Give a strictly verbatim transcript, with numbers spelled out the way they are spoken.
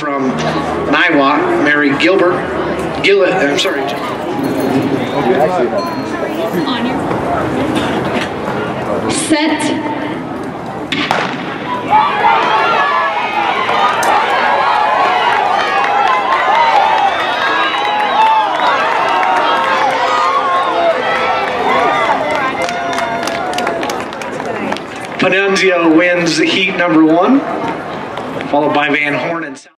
from Niwot, Mary Gilbert. Gillett, I'm sorry. On your set. Panunzio wins heat number one, followed by Van Horn and